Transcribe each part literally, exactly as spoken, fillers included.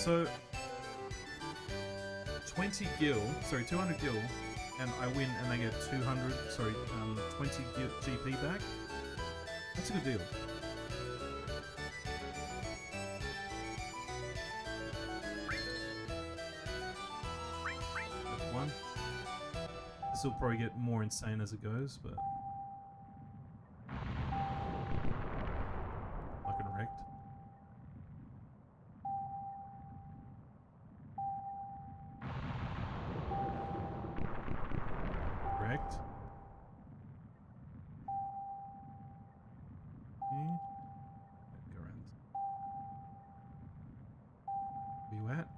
So twenty gil, sorry, two hundred gil, and I win, and they get two hundred, sorry, um, twenty G P back. That's a good deal. That's one. This will probably get more insane as it goes, but fucking wrecked. Wrecked. Okay. Go around. Where you at?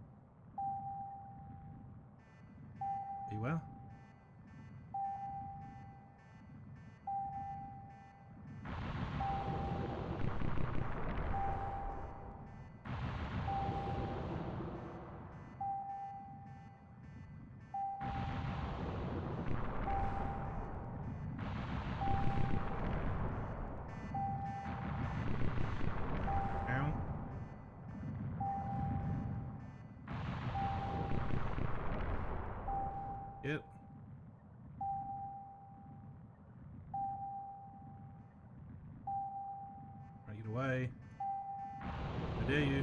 Where you at? Yep. Right, get away. How dare you?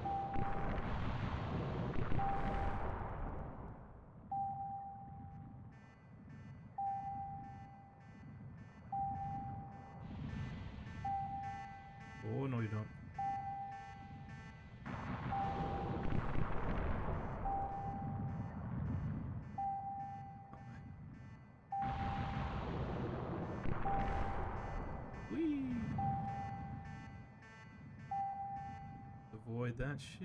Oh, no you don't. Whee! Avoid that shit.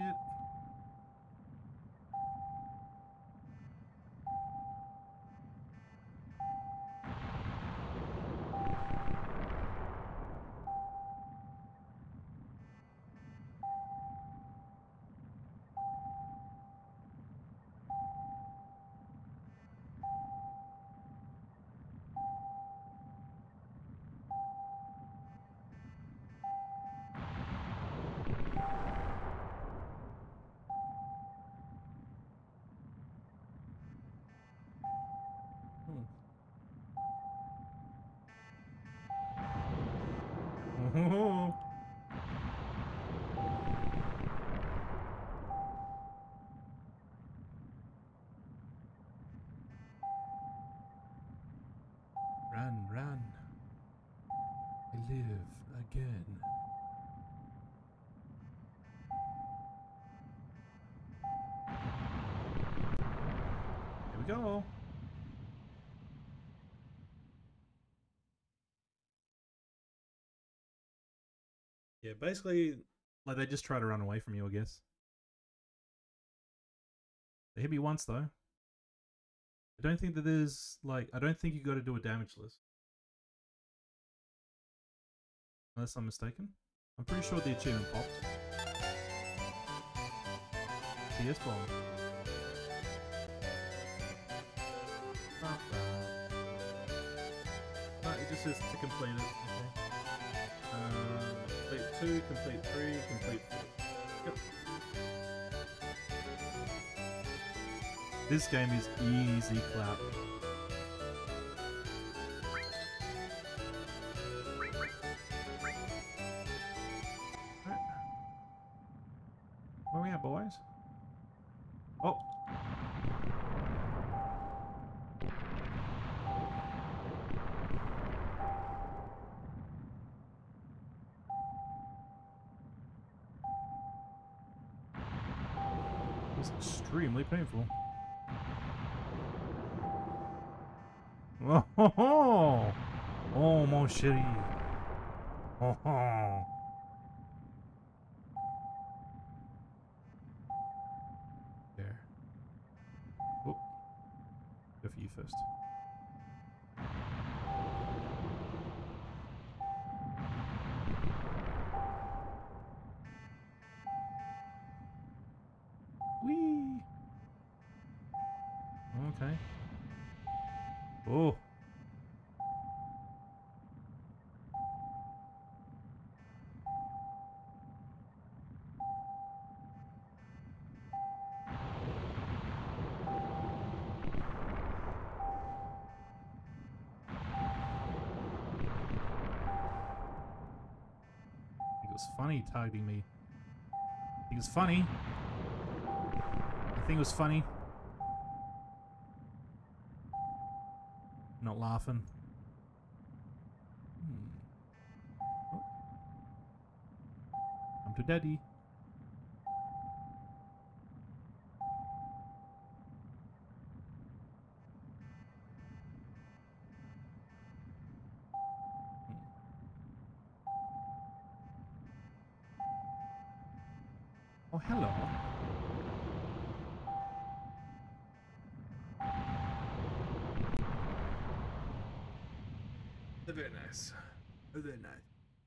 Oh. Run, run. I live again. Here we go. Yeah, basically, like they just try to run away from you, I guess. They hit me once though. I don't think that there's like I don't think you got to do a damage list, unless I'm mistaken. I'm pretty sure the achievement popped. T S bomb. No, it just says to complete it. Okay. Uh, complete two, complete three, complete four. Yep. This game is easy clap. Right. Where are we at, boys? Oh. It's extremely painful. Oh, ho, ho. Oh, mon chéri. Oh, ho. There. Oh. Go for you first. Whee! Okay. Oh. funny targeting me. I think it's funny. I think it was funny. Not laughing. Hmm. Oh. Come to daddy. Oh, hello. Very nice. Very nice.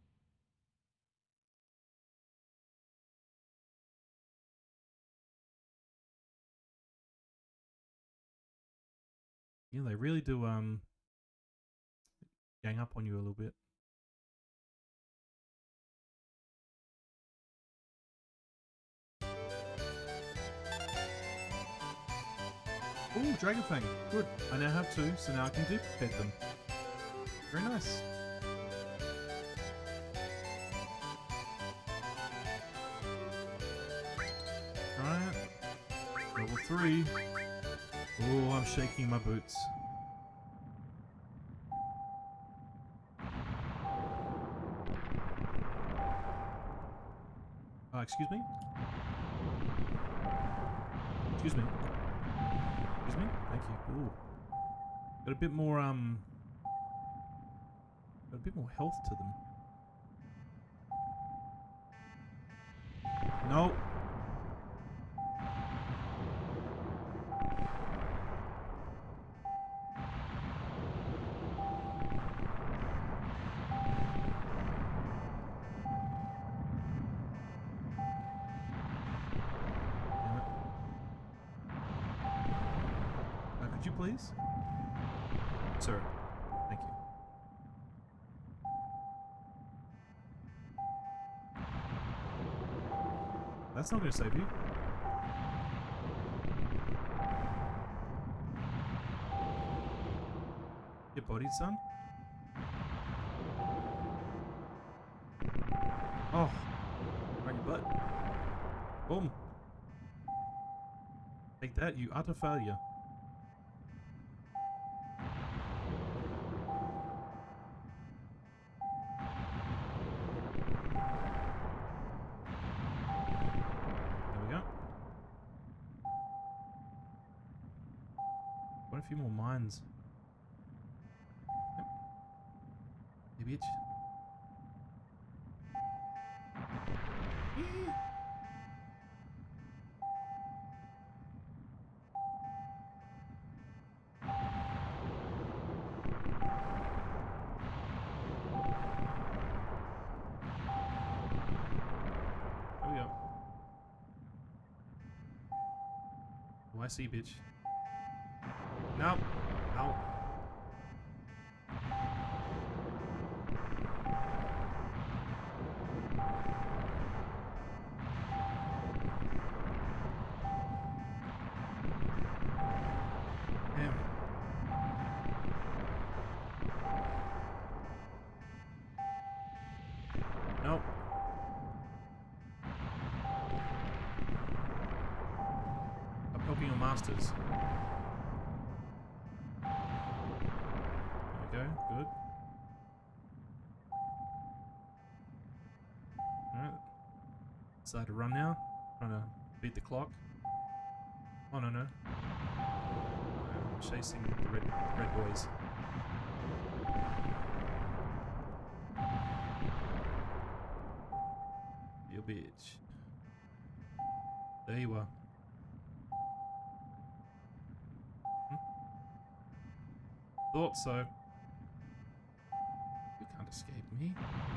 Yeah, they really do um gang up on you a little bit. Ooh, Dragon Fang. Good. I now have two, so now I can duplicate them. Very nice. Alright. Level three. Oh, I'm shaking my boots. Uh, excuse me? Excuse me. Excuse me? Thank you. Ooh. Got a bit more, um... Got a bit more health to them. No. Could you please? Sir, thank you. That's not going to save you. Get bodied, son. Oh, right in your butt. Boom. Take that, you utter failure. A few more mines. Yep. Hey, bitch. Yeah. There we go. Oh, I see, bitch. No. Ow. Damn. Nope. I'm helping your masters. There we go. Good. Alright. Decide to run now. Trying to beat the clock. Oh, no, no. I'm chasing the red, red boys. You bitch. There you are. Hmm? Thought so. You can't escape me.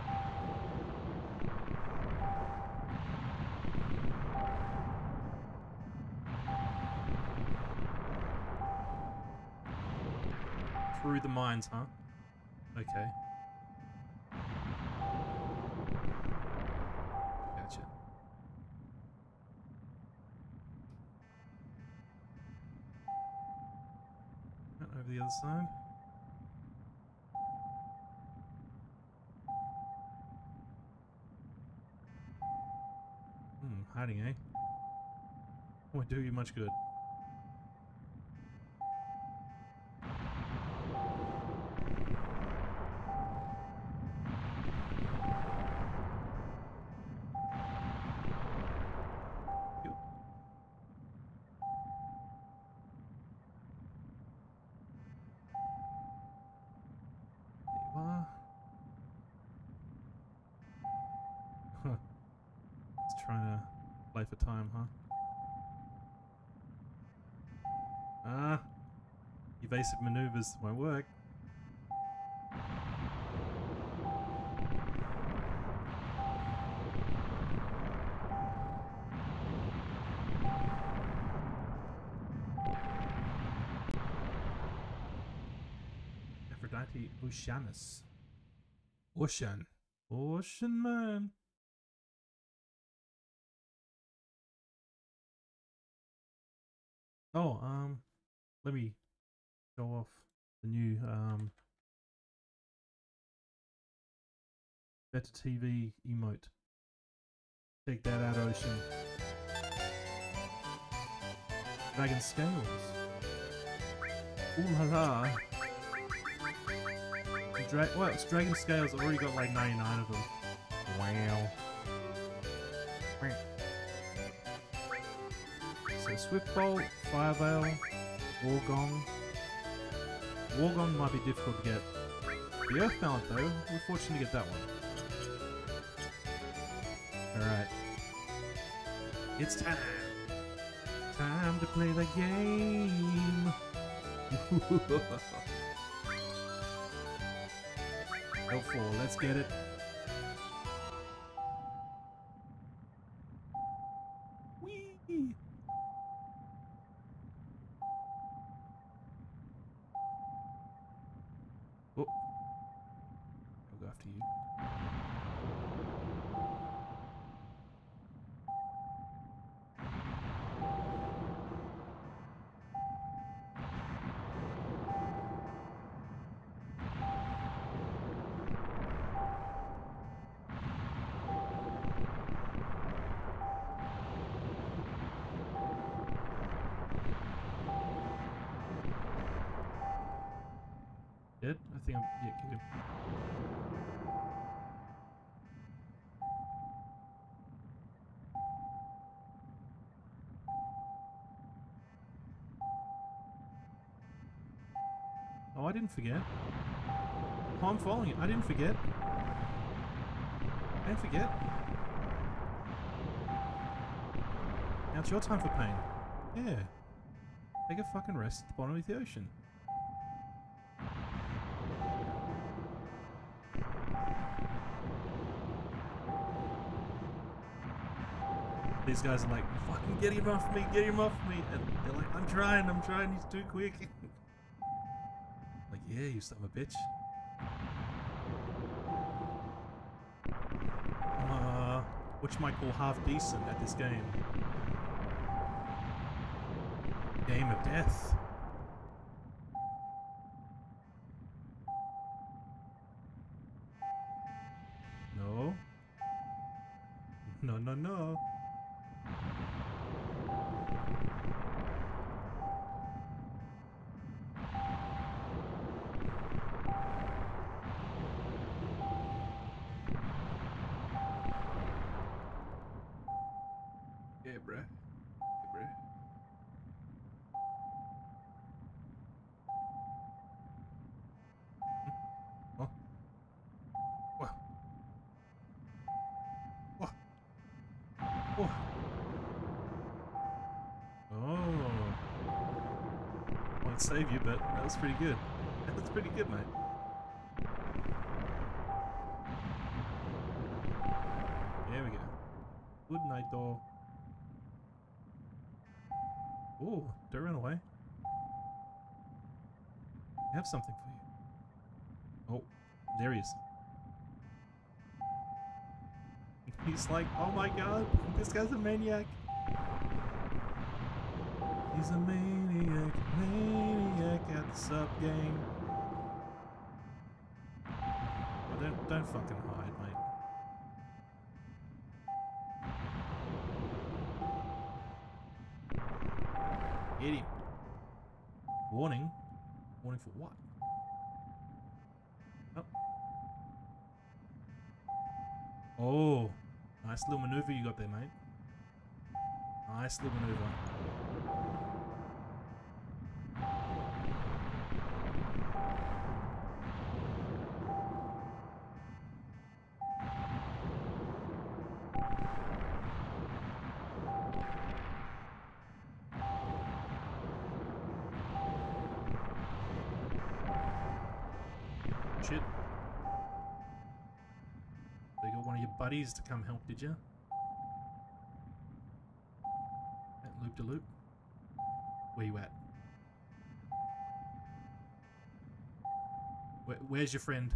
Through the mines, huh? Okay. Gotcha. Over the other side. Hmm, hiding, eh? Won't do you much good. Huh. It's trying to play for time, huh? Ah. Evasive maneuvers won't work. Aphrodite Oceanus. Ocean. Ocean man. Oh, um, let me show off the new um Better T V emote. Take that out, Ocean. Dragon Scales. Ooh la la. Dra well, it's Dragon Scales. I've already got like ninety-nine of them. Wow. So Swift Bolt, Fire Veil, Wargong. Wargong might be difficult to get. The Earth Mallet though, we're fortunate to get that one. Alright. It's time! Time to play the game! Go for, let's get it. Whee! Oh. I'll go after you. Dead? I think I'm... yeah, kill him. Oh, I didn't forget. Oh, I'm following it. I didn't forget. I didn't forget. Now it's your time for pain. Yeah. Take a fucking rest at the bottom of the ocean. These guys are like, fucking get him off me, get him off me. And they're like, I'm trying, I'm trying, he's too quick. Like, yeah, you son of a bitch. Uh, which might call half decent at this game. Game of death. No. No, no, no. Yeah, bruh. Yeah, bruh. Hmm? Oh. What? What? What? Oh. Won't save you, but that was pretty good. That was pretty good, mate. There we go. Good night, though. Oh, don't run away. I have something for you. Oh, there he is. He's like, oh my god, this guy's a maniac. He's a maniac, maniac at the sub game. Oh, don't, don't fucking hide, mate. Hit him. Warning. Warning for what? Oh. Oh. Nice little maneuver you got there, mate. Nice little maneuver. Shit. So you got one of your buddies to come help, did you? That loop de loop. Where you at? Where, where's your friend?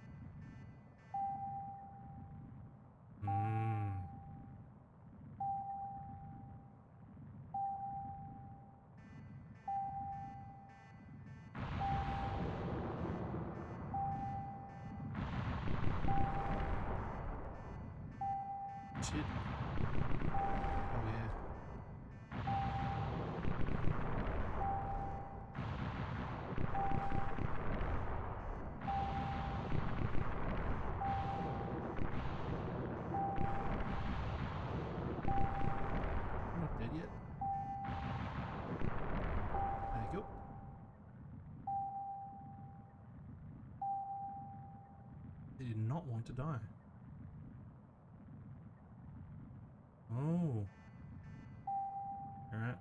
Hmm. Shit. Oh yeah. I'm not dead yet. There you go. They did not want to die. Oh. Alright.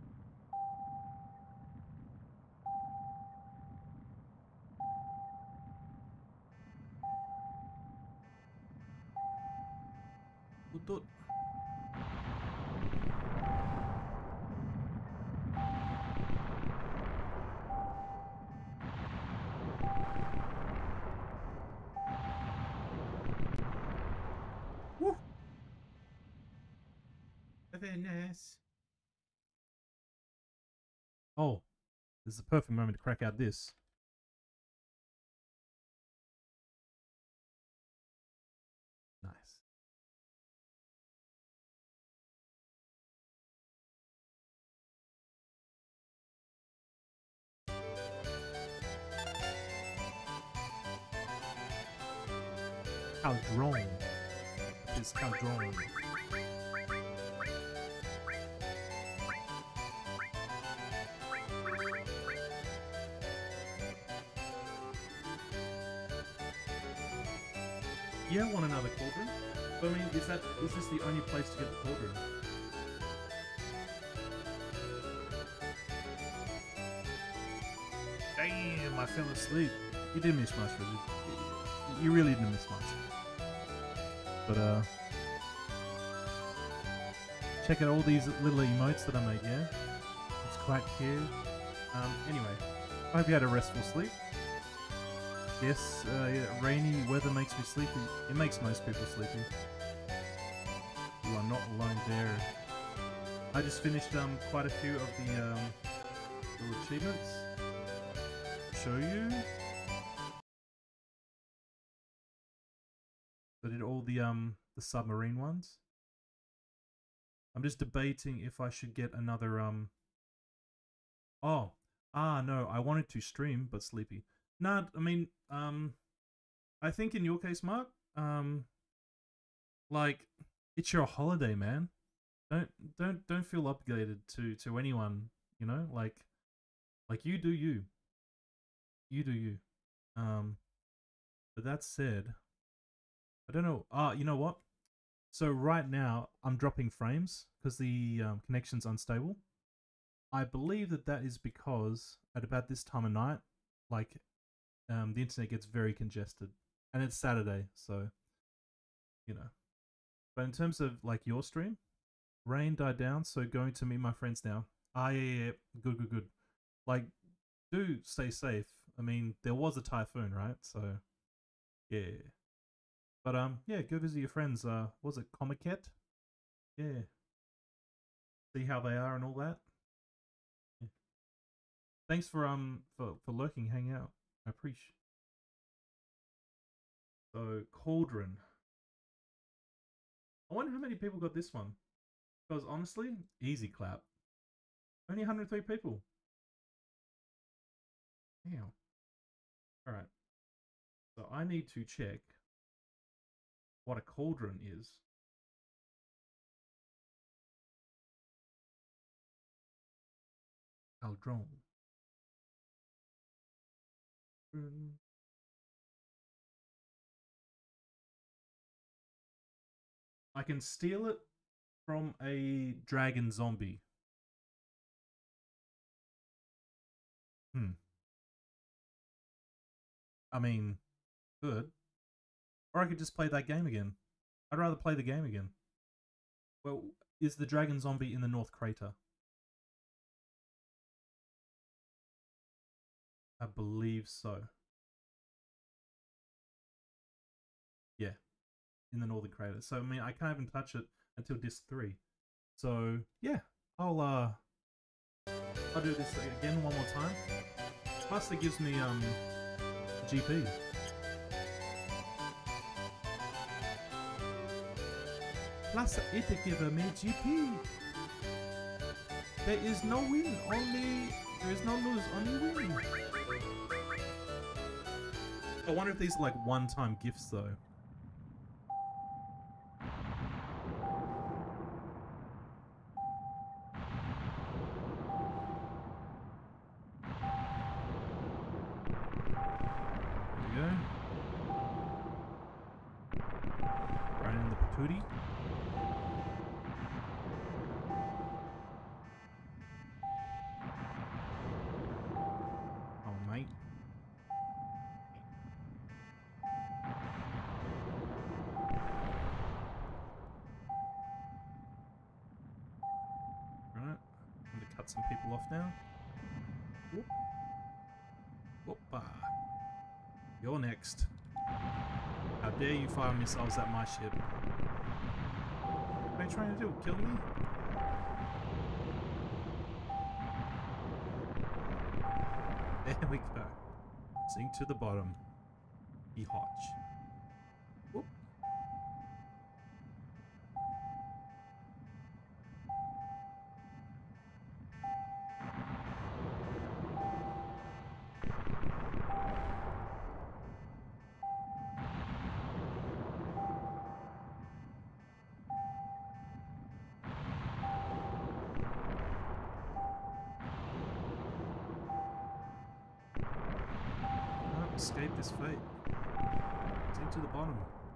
Good dot. Woo! Very nice. Oh, this is the perfect moment to crack out this. Nice. Caldron. It's Caldron. Yeah, I want another cauldron. But I mean, is that is this the only place to get the cauldron? Damn, I fell asleep. You didn't miss much, really. You really didn't miss much. But uh, check out all these little emotes that I made. Yeah, it's quite cute. Um, anyway, I hope you had a restful sleep. Yes, uh, yeah, rainy weather makes me sleepy. It makes most people sleepy. You are not alone there. I just finished um quite a few of the um little achievements. Show you. I did all the um the submarine ones. I'm just debating if I should get another um. Oh, ah no, I wanted to stream but sleepy. Nah, I mean um, I think in your case, Mark, um, like it's your holiday, man. Don't don't don't feel obligated to to anyone. You know, like like you do you. You do you. Um, but that said, I don't know. Ah, you know what? So right now I'm dropping frames because the um, connection's unstable. I believe that that is because at about this time of night, like um, the internet gets very congested, and it's Saturday, so you know. But in terms of like your stream, rain died down, so going to meet my friends now. Ah, yeah, yeah, yeah. Good, good, good. Like, do stay safe. I mean, there was a typhoon, right? So, yeah. But um, yeah, go visit your friends. Uh, was it Comiket? Yeah. See how they are and all that. Yeah. Thanks for um for for lurking, hang out. I appreciate. So Cauldron. I wonder how many people got this one. Because honestly, easy clap. Only one hundred three people. Damn. Alright. So I need to check what a cauldron is. Cauldron. Mm. I can steal it from a dragon zombie. Hmm. I mean, good. Or I could just play that game again. I'd rather play the game again. Well, is the dragon zombie in the North Crater? I believe so. Yeah, in the Northern Crater. So, I mean, I can't even touch it until disc three. So, yeah, I'll, uh, I'll do this again one more time. Plus, it gives me, um, G P. Plus, it gives me G P. There is no win, only... There is no lose, only win. I wonder if these are like one-time gifts, though. There we go. Right in the patootie. Oh, mate. Right. I'm going to cut some people off now. Whoop. Whoop-a. You're next. How dare you fire missiles at my ship? What are you trying to do? Kill me? There we go. Sink to the bottom. Be hotch. Whoop. Escape this fate. Sink to the bottom.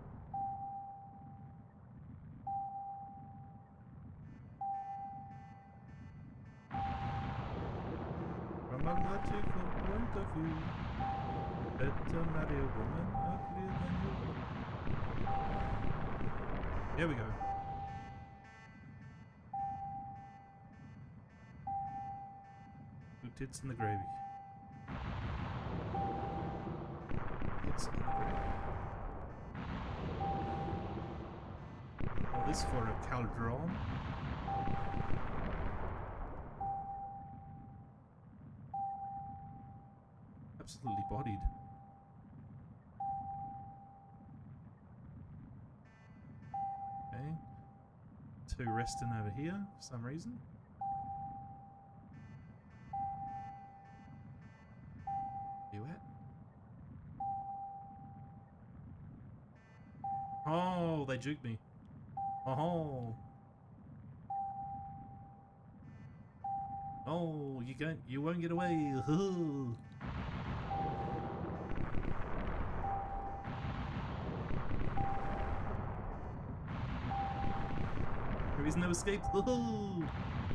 From a logical point of view, better marry a woman uglier than you. Here we go. Two tits in the gravy. All this for a cauldron. Absolutely bodied. Okay. Two resting over here for some reason. You at? Oh, they juked me. Oh. Oh, you can't, you won't get away. There is no escape. No,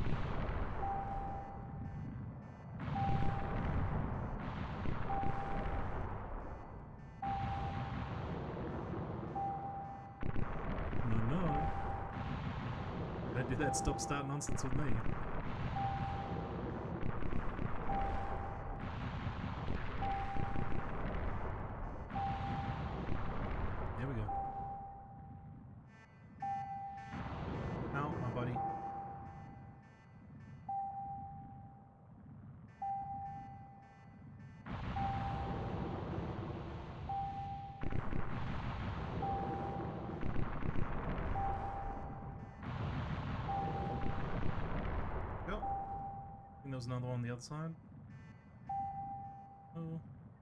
no. Don't do that stop start nonsense with me. There we go. Ow, my buddy. there was another one on the other side. Oh.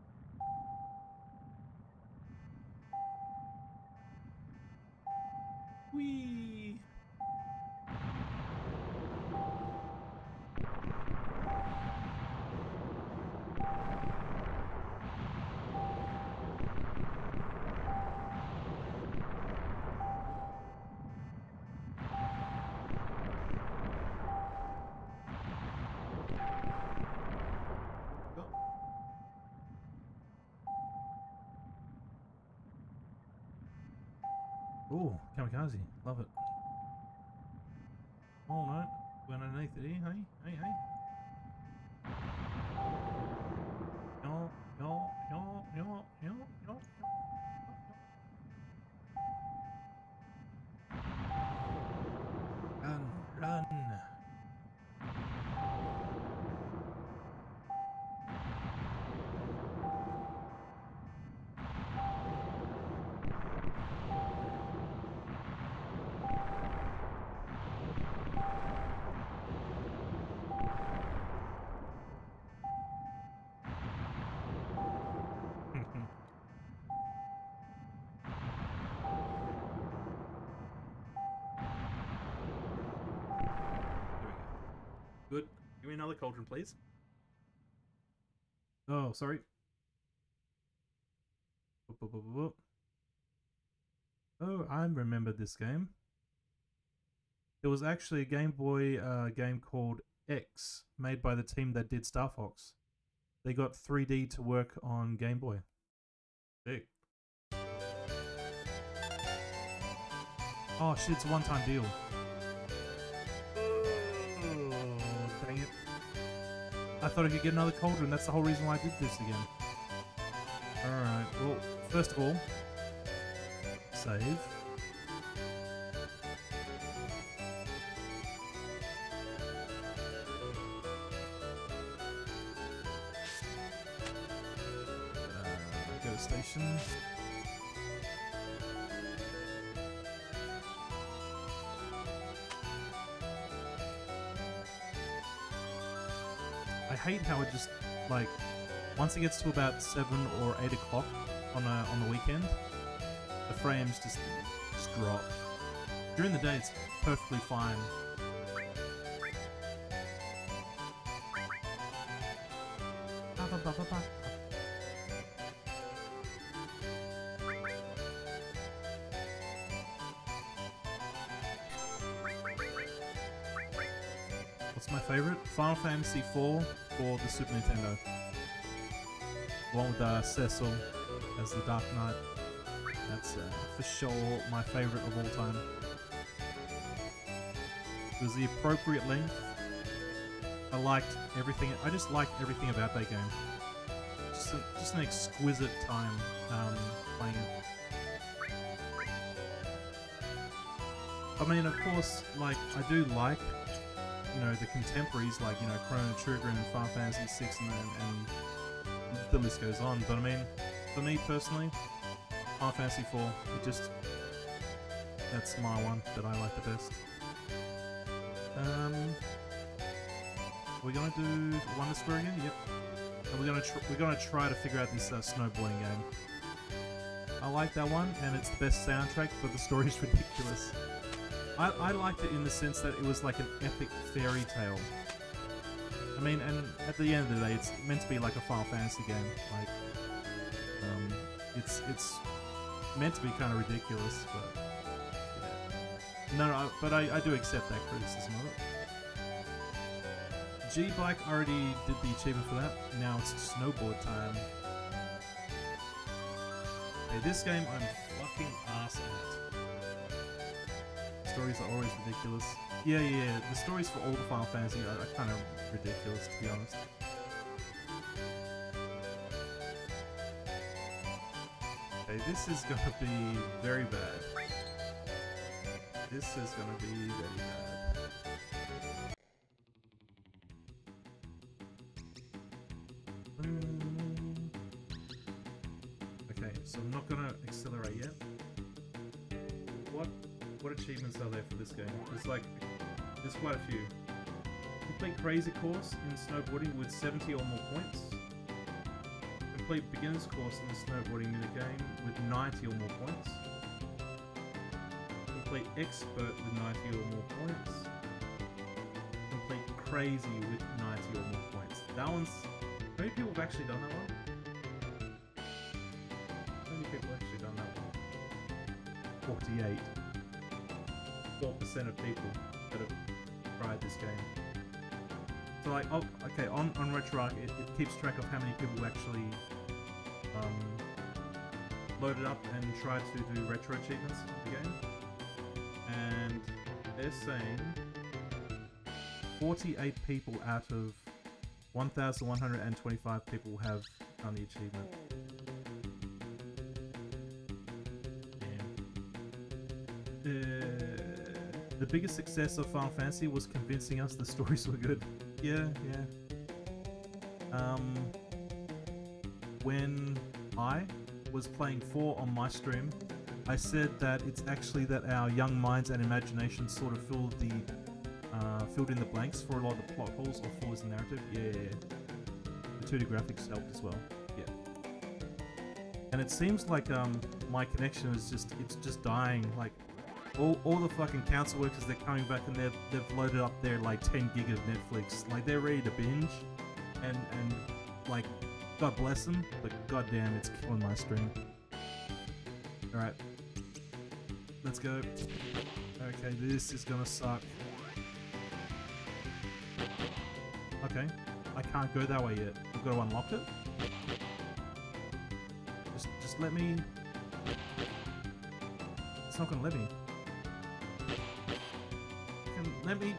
Whee! Oh, kamikaze. Love it. Oh no. Went underneath it here, hey? Hey, hey. Yo, yo, yo, yo, yo, yo, yo. Run, run. Good. Give me another cauldron, please. Oh, sorry. Oh, I remember this game. There was actually a Game Boy uh, game called X, made by the team that did Star Fox. They got three D to work on Game Boy. Big. Oh shit, it's a one-time deal. Dang it. I thought I could get another cauldron. That's the whole reason why I did this again. Alright, well, first of all, save. Uh, go to station. I hate how it just, like, once it gets to about seven or eight o'clock on a, on the weekend, the frames just, just drop. During the day, it's perfectly fine. What's my favorite? Final Fantasy four for the Super Nintendo. The one with uh, Cecil as the Dark Knight. That's uh, for sure my favorite of all time. It was the appropriate length. I liked everything. I just liked everything about that game. Just, a, just an exquisite time um, playing it. I mean, of course, like I do like, you know, the contemporaries like, you know, Chrono Trigger and Final Fantasy six and, and the list goes on. But I mean, for me personally, Final Fantasy four, it just, that's my one that I like the best. Um, we're gonna do Wonder Square again. Yep. And we're gonna tr we're gonna try to figure out this uh, snowboarding game. I like that one, and it's the best soundtrack, but the story's ridiculous. I I liked it in the sense that it was like an epic fairy tale. I mean, and at the end of the day, it's meant to be like a Final Fantasy game. Like, um, it's it's meant to be kind of ridiculous, but yeah. No, no, I, but I I do accept that criticism of it. G-Bike already did the achievement for that. Now it's snowboard time. Hey, this game I'm fucking ass at. Stories are always ridiculous. Yeah, yeah, yeah. The stories for all the Final Fantasy are, are kind of ridiculous, to be honest. Okay, this is gonna be very bad. This is gonna be very bad. Okay, so I'm not gonna accelerate yet. What what achievements are there for this game? There's like, there's quite a few. Complete crazy course in snowboarding with seventy or more points. Complete beginner's course in the snowboarding minigame with ninety or more points. Complete expert with ninety or more points. Complete crazy with ninety or more points. That one's... How many people have actually done that one? How many people have actually done that one? forty-eight. four percent of people that have tried this game. So like, oh, okay, on, on RetroArch, it, it keeps track of how many people actually um, loaded up and tried to do retro achievements of the game. And they're saying forty-eight people out of one thousand one hundred twenty-five people have done the achievement. Uh, the biggest success of Final Fantasy was convincing us the stories were good. Yeah, yeah. Um, when I was playing four on my stream, I said that it's actually that our young minds and imagination sort of filled the uh, filled in the blanks for a lot of the plot holes or flaws in the narrative. Yeah, yeah, yeah. The two D graphics helped as well. Yeah. And it seems like um my connection is just it's just dying. Like all all the fucking council workers, they're coming back and they've they've loaded up their like ten gig of Netflix. Like they're ready to binge, and and like God bless them, but goddamn, it's killing my stream. All right. Let's go. Okay, this is gonna suck. Okay, I can't go that way yet. I've got to unlock it. Just, just let me. It's not gonna let me. Can let me.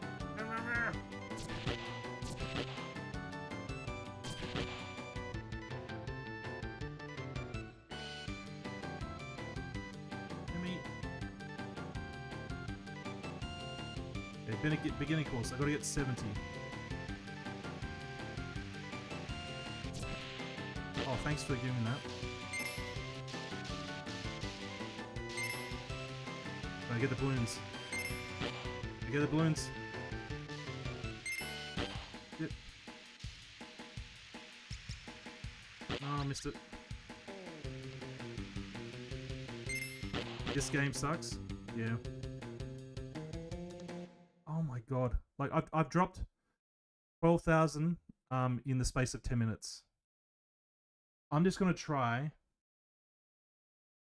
Beginning course, I gotta get seventy. Oh, thanks for giving me that. I get the balloons. I get the balloons. Yep. Oh, I missed it. This game sucks. Yeah. Oh my god. Like, I've, I've dropped twelve thousand um, in the space of ten minutes. I'm just going to try